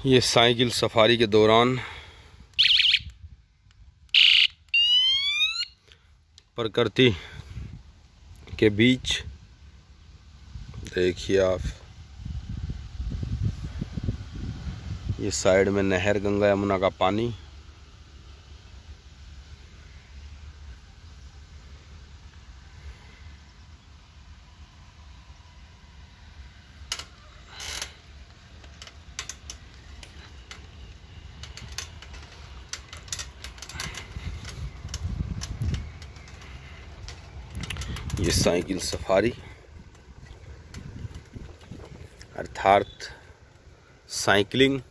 ये cycle safari के दौरान प्रकृति के बीच देखिए आप, ये साइड में नहर गंगा यमुना का पानी, ये साइकिल सफारी अर्थात साइकिलिंग